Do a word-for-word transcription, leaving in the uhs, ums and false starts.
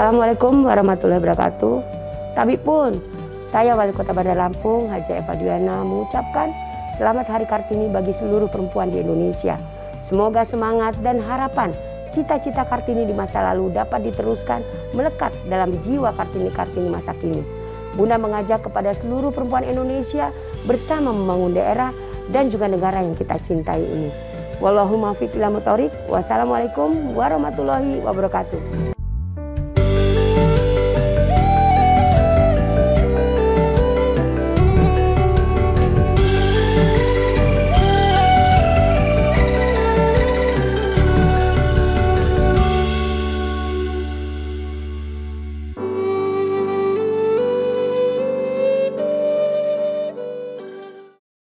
Assalamualaikum warahmatullahi wabarakatuh. Tabib pun, saya Wali Kota Bandar Lampung, Haja Eva Dwiana mengucapkan selamat Hari Kartini bagi seluruh perempuan di Indonesia. Semoga semangat dan harapan cita-cita Kartini di masa lalu dapat diteruskan melekat dalam jiwa Kartini-Kartini masa kini. Bunda mengajak kepada seluruh perempuan Indonesia bersama membangun daerah dan juga negara yang kita cintai ini. Wallahumma fiqh ila muthoriq. Wassalamualaikum warahmatullahi wabarakatuh.